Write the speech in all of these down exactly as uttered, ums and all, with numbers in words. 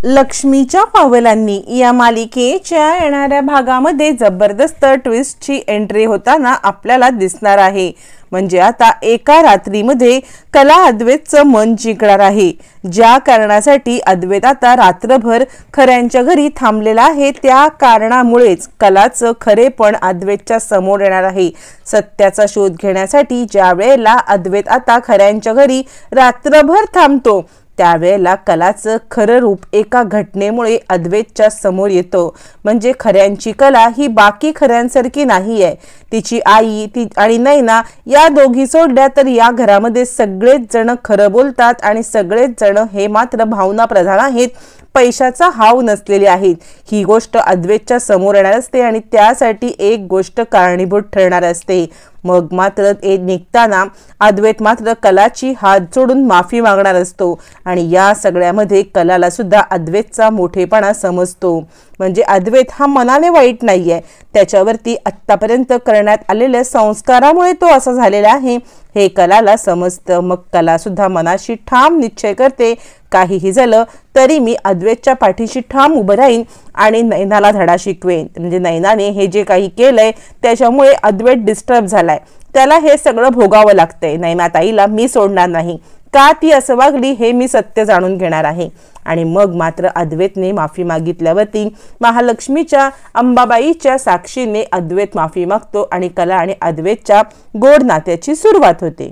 लक्ष्मीच्या पावलांनी या मालिकेच्या येणाऱ्या भागामध्ये जबरदस्त ट्विस्टची एंट्री होताना आपल्याला दिसणार आहे। म्हणजे आता एका रात्रीमध्ये कला अद्वैतचं मन जिंकणार आहे। ज्या कारणासाठी अद्वैत आता रात्रभर खऱ्यांच्या घरी थांबलेला आहे त्या कारणामुळेच कलाचं खरेपण अद्वैतच्या समोर येणार आहे। सत्याचा शोध घेण्यासाठी ज्या वेळेला अद्वैत आता खऱ्यांच्या घरी रात्रभर थांबतो त्यावेळेला कलाचं खरं रूप एका घटनेमुळे अद्वैतच्या समोर येतो। म्हणजे खऱ्यांची कला ही बाकी खऱ्यांसारखी नाही आहे। तिची आई ती आणि नैना या दोघी सोडल्या तर या घरामध्ये सगळेच जण खरं बोलतात आणि सगळेच जण हे मात्र भावना प्रधान आहेत, पैशाचा हाव नसलेले आहेत। ही गोष्ट अद्वैतच्या समोर येणार असते आणि त्यासाठी एक गोष्ट कारणीभूत ठरणार असते। मग मात्र ते निघताना अद्वैत मात्र कलाची हात जोडून माफी मागणार असतो आणि या सगळ्यामध्ये कलाला सुद्धा अद्वैतचा मोठेपणा समजतो। म्हणजे अद्वैत हा मनाने वाईट नाहीये, त्याच्यावरती आत्तापर्यंत करण्यात आलेल्या संस्कारामुळे तो असा झालेला आहे हे कलाला समजतं। मग कला सुद्धा मनाशी ठाम निश्चय करते, काहीही झालं तरी मी अद्वैतच्या पाठीशी ठाम उभं राहीन आणि नैनाला धडा शिकवेन। म्हणजे नैनाने हे जे काही केलंय त्याच्यामुळे अद्वैत डिस्टर्ब झालाय, त्याला हे सगळं भोगावं लागतंय। नैना ताईला मी सोडणार नाही, का ती असं वागली हे मी सत्य जाणून घेणार आहे। आणि मग मात्र अद्वैतने माफी मागितल्यावरती महालक्ष्मीच्या अंबाबाईच्या साक्षीने अद्वैत माफी मागतो आणि कला आणि अद्वैतच्या गोड नात्याची सुरुवात होते।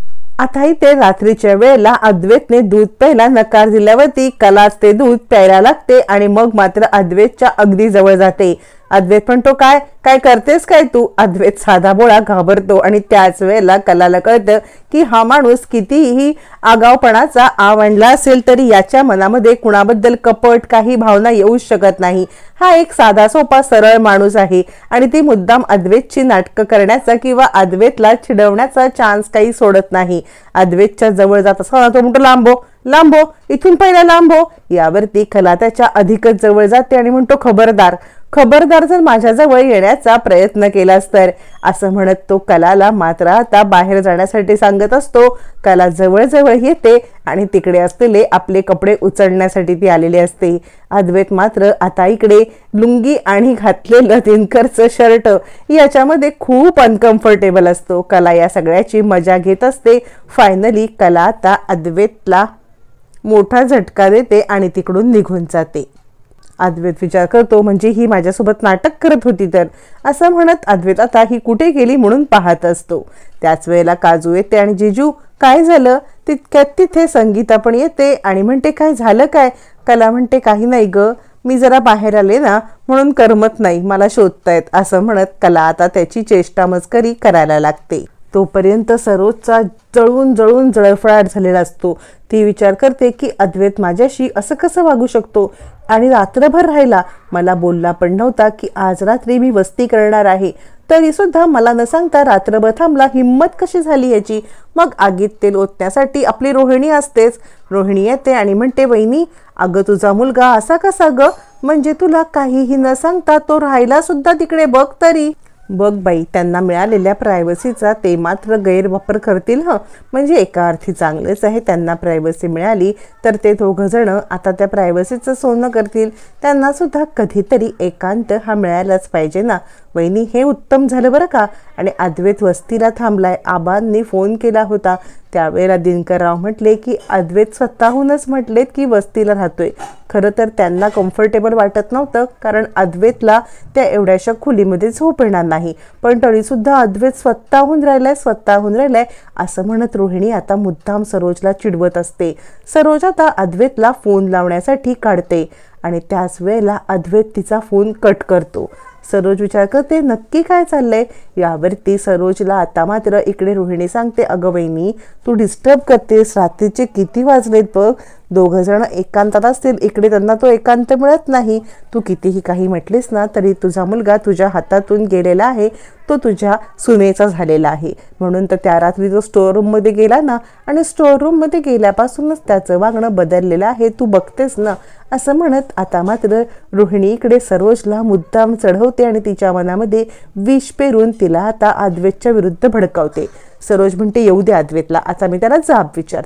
आता इथे रात्रीच्या वेळेला अद्वैतने दूध प्यायला नकार दिल्यावरती कलाच ते दूध प्यायला लागते आणि मग मात्र अद्वैतच्या अगदी जवळ जाते। अद्वैत म्हणतो काय काय करतेस काय तू? अद्वैत साधा बोळा घाबरतो आणि त्याच वेळेला कलाला कळतं की हा माणूस कितीही आगावपणाचा आवडला असेल तरी याच्या मनामध्ये कुणाबद्दल कपट काही भावना येऊ शकत नाही। हा एक साधा सोपा सरळ माणूस आहे आणि ती मुद्दाम अद्वैतची नाटकं करण्याचा किंवा अद्वैतला चिडवण्याचा चान्स काही सोडत नाही। अद्वैतच्या जवळ जात असताना तो म्हणतो लांबो लांबो, इथून पहिला लांबो। यावरती कला त्याच्या अधिकच जवळ जाते आणि म्हणतो खबरदार खबरदार जर माझ्याजवळ येण्याचा प्रयत्न केलास तर, असं म्हणत तो कलाला मात्र आता बाहेर जाण्यासाठी सांगत असतो। कला जवळ जवळ येते आणि तिकडे असलेले आपले कपडे उचलण्यासाठी ती आलेली असते। अद्वैत मात्र आता इकडे लुंगी आणि घातलेलं दिनकरचं शर्ट याच्यामध्ये खूप अनकम्फर्टेबल असतो। कला या सगळ्याची मजा घेत असते। फायनली कला आता अद्वैतला मोठा झटका देते आणि तिकडून निघून जाते। अद्वैत विचार करतो म्हणजे ही माझ्यासोबत नाटक करत होती तर, असं म्हणत अद्वैत आता ही कुठे गेली म्हणून पाहत असतो। त्याच वेळेला काजू येते आणि जिजू काय झालं? तितक्यात तिथे संगीता पण येते आणि म्हणते काय झालं काय? कला म्हणते काही नाही ग, मी जरा बाहेर आले ना म्हणून करमत नाही, मला शोधतायत। असं म्हणत कला आता त्याची चेष्टा मस्करी करायला लागते। तोपर्यंत सरोजचा जळून जळून जळफळाट झालेला असतो। ती विचार करते की अद्वैत माझ्याशी असं कसं वागू शकतो आणि रात्रभर राहिला, मला बोलला पण नव्हता की आज रात्री मी वस्ती करणार आहे, तरी सुद्धा मला न सांगता रात्रभर थांबला, हिम्मत कशी झाली याची? मग आगीत तेल ओतण्यासाठी आपली रोहिणी असतेच। रोहिणी येते आणि म्हणते वहिनी अगं तुझा मुलगा असा कसा ग? म्हणजे तुला काहीही न सांगता तो राहिला सुद्धा तिकडे, बघ तरी। बघ बाई, त्यांना मिळालेल्या प्रायव्हसीचा ते मात्र गैरवापर करतील हं। म्हणजे एका अर्थी चांगलेच आहे, त्यांना प्रायव्हसी मिळाली तर ते दोघं जण आता त्या प्रायव्हसीचं सोनं करतील। त्यांना सुद्धा कधीतरी एकांत हा मिळायलाच पाहिजे ना। वहिनी हे उत्तम झालं बरं का। आणि अद्वैत वस्तीला थांबलाय, आबांनी फोन केला होता त्यावेळेला दिनकरराव म्हटले की अद्वैत स्वतःहूनच म्हटलेत की वस्तीला राहतोय। खरं तर त्यांना कम्फर्टेबल वाटत नव्हतं कारण अद्वैतला त्या एवढ्याशा खोलीमध्ये झोप येणार नाही, पण तरी सुद्धा अद्वैत स्वतःहून राहिलाय स्वतःहून राहिलाय असं म्हणत रोहिणी आता मुद्दाम सरोजला चिडवत असते। सरोज आता अद्वैतला फोन लावण्यासाठी काढते आणि त्याच वेळेला अद्वैत तिचा फोन कट करतो। सरोज विचार करते नक्की काय चाललंय? यावरती सरोजला आता मात्र इकडे रोहिणी सांगते अगं वहिनी तू डिस्टर्ब करतेस, रात्रीचे किती वाजलेत बघ, दोघं जण एकांतात असतील, इकडे त्यांना तो एकांत मिळत नाही। तू कितीही काही म्हटलीस ना तरी तुझा मुलगा तुझ्या हातातून गेलेला आहे, तो तुझ्या सुनेचा झालेला आहे। म्हणून तर त्या रात्री तो स्टोअर रूम मध्ये गेला ना आणि स्टोअर रूम मध्ये गेल्यापासूनच त्याचं वागणं बदललेलं आहे, तू बघतेस ना। असं म्हणत आता मात्र रोहिणी इकडे सरोजला मुद्दाम चढवते आणि तिच्या मनामध्ये विष पेरून तिला आता अद्वैतच्या विरुद्ध भडकावते। सरोज म्हणते येऊ दे अद्वैतला, आता मी त्याला जाब विचारते।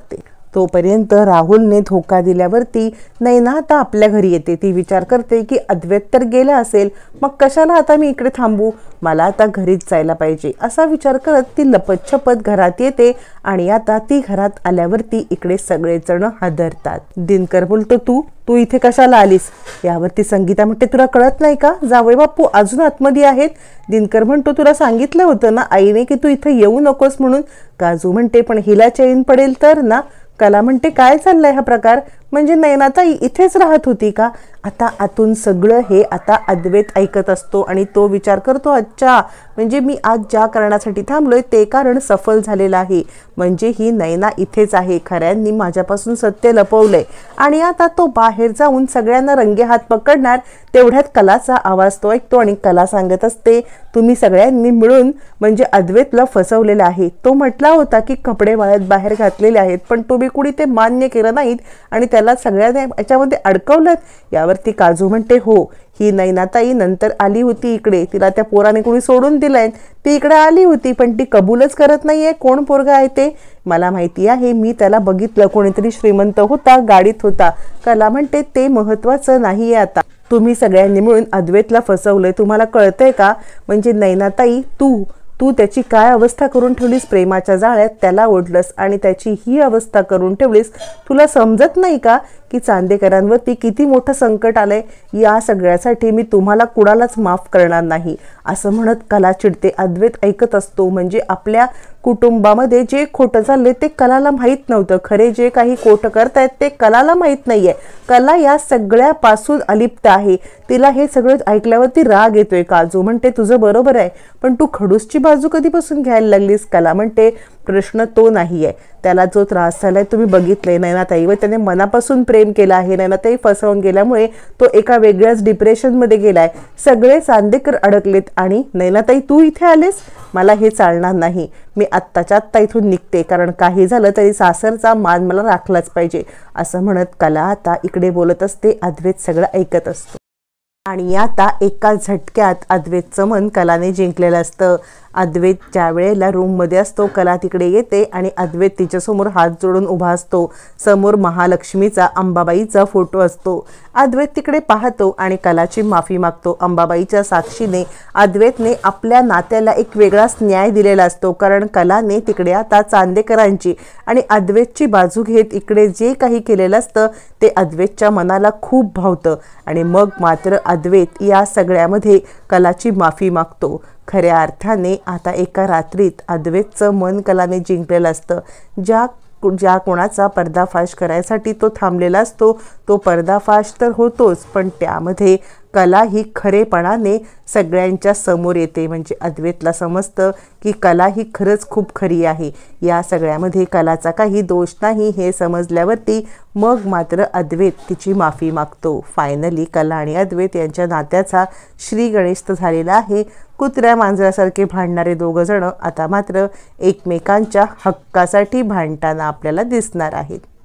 तोपर्यंत राहुलने धोका दिल्यावरती नैना आता आपल्या घरी येते. ती विचार करते की अद्वैत तर गेला असेल, मग कशाला आता मी इकडे थांबू, मला आता घरीच जायला पाहिजे असा विचार करत ती लपत छपत घरात येते. आणि आता ती घरात आल्यावरती इकडे सगळेजण हादरतात. दिनकर बोलतो, तू तू इथे कशाला आलीस? यावरती संगीता म्हणते, तुला कळत नाही का, जावई बापू अजून आतमध्ये आहेत. दिनकर म्हणतो, तुला सांगितलं होतं ना आईने की तू इथे येऊ नकोस म्हणून. काजू म्हणते, पण हिला चैन पडेल तर ना. कला म्हणते, काय चाललंय हा प्रकार, म्हणजे नैनाताई इथेच राहत होती का? आता आतून सगळं हे आता अद्वैत ऐकत असतो आणि तो विचार करतो, अच्छा म्हणजे मी आज ज्या कारणासाठी थांबलोय ते कारण सफल झालेलं आहे, म्हणजे ही नैना इथेच आहे, खऱ्यांनी माझ्यापासून सत्य लपवलंय. आणि आता तो बाहेर जाऊन सगळ्यांना रंगे हात पकडणार. तेवढ्यात कलाचा आवाज तो ऐकतो आणि कला सांगत असते, तुम्ही सगळ्यांनी मिळून म्हणजे अद्वैतला फसवलेलं आहे. तो म्हटला होता की कपडे वाळत बाहेर घातलेले आहेत, पण तुम्ही कुणी ते मान्य केलं नाहीत आणि त्याला सगळ्यांना याच्यामध्ये अडकवलं. यावरती काजू म्हणते, हो ही नैनाताई नंतर आली होती इकडे, तिला त्या पोराने कोणी सोडून दिलंय, ती इकडे आली होती पण ती कबूलच करत नाहीये कोण पोरगा आहे ते. मला माहिती आहे, मी त्याला बघितलं, कोणीतरी श्रीमंत होता, गाडीत होता. कला म्हणते, ते महत्वाचं नाहीये, आता तुम्ही सगळ्यांनी मिळून अद्वैतला फसवलंय, तुम्हाला कळतंय का? म्हणजे नैनाताई तू तू त्याची काय अवस्था करून ठेवलीस, प्रेमाच्या जाळ्यात त्याला ओढलंस आणि त्याची ही अवस्था करून ठेवलीस. तुला समजत नाही का की चांदेकरांवरती किती मोठं संकट आलंय? या सगळ्यासाठी मी तुम्हाला कुणालाच माफ करणार नाही असं म्हणत कला चिडते. अद्वैत ऐकत असतो, म्हणजे आपल्या कुटुंबामध्ये जे खोटं चाललंय ते कलाला माहीत नव्हतं, खरे जे काही खोटं करतायत ते कलाला माहीत नाहीये. कला या सगळ्यापासून अलिप्त आहे. तिला हे सगळं ऐकल्यावरती राग येतोय. काजू म्हणते, तुझं बरोबर आहे, पण तू खडूसची बाजू कधीपासून घ्यायला लागलीस? कला म्हणते, प्रश्न तो नाहीये, त्याला जो त्रास झालाय तुम्ही बघितलंय. नैनाताई व त्याने मनापासून प्रेम केलं आहे. नैनाताई फसवून गेल्यामुळे तो एका वेगळ्याच डिप्रेशनमध्ये गेलाय. सगळे चांदेकर अडकलेत आणि नैनाताई तू इथे आलेस, मला हे चालणार नाही, मी आत्ताच्या आत्ता इथून निघते, कारण काही झालं तरी सासरचा मान मला राखलाच पाहिजे असं म्हणत कला आता इकडे बोलत असते. अद्वैत सगळं ऐकत असतो आणि आता एका झटक्यात अद्वैतचं मन कलाने जिंकलेलं असतं. अद्वैत ज्या वेळेला रूममध्ये असतो, कला तिकडे येते आणि अद्वैत तिच्यासमोर हात जोडून उभा असतो. समोर महालक्ष्मीचा अंबाबाईचा फोटो असतो. अद्वैत तिकडे पाहतो आणि कलाची माफी मागतो. अंबाबाईच्या साक्षीने अद्वैतने आपल्या नात्याला एक वेगळाच न्याय दिलेला असतो, कारण कलाने तिकडे आता चांदेकरांची आणि अद्वैतची बाजू घेत इकडे जे काही केलेलं असतं ते अद्वैतच्या मनाला खूप भावतं. आणि मग मात्र अद्वैत या सगळ्यामध्ये कलाची माफी मागतो. खऱ्या अर्थाने आता एका रात्रीत अद्वैतचं मन कलाने जिंकलेलं असतं. ज्या ज्या कोणाचा पर्दाफाश करायसाठी तो थांबलेला असतो तो पर्दाफाश तर होतोच, पण त्यामध्ये कला ही खरेपणाने सगळ्यांच्या समोर येते. म्हणजे अद्वैतला समजतं की कला ही खरंच खूप खरी आहे, या सगळ्यामध्ये कलाचा काही दोष नाही हे समजल्यावरती मग मात्र अद्वैत तिची माफी मागतो. फायनली कला आणि अद्वैत यांच्या नात्याचा श्री गणेश झालेला आहे. कुत्र्या मांजरासारखे भांडणारे दोघं जण आता मात्र एकमेकांच्या हक्कासाठी भांडताना आपल्याला दिसणार आहेत.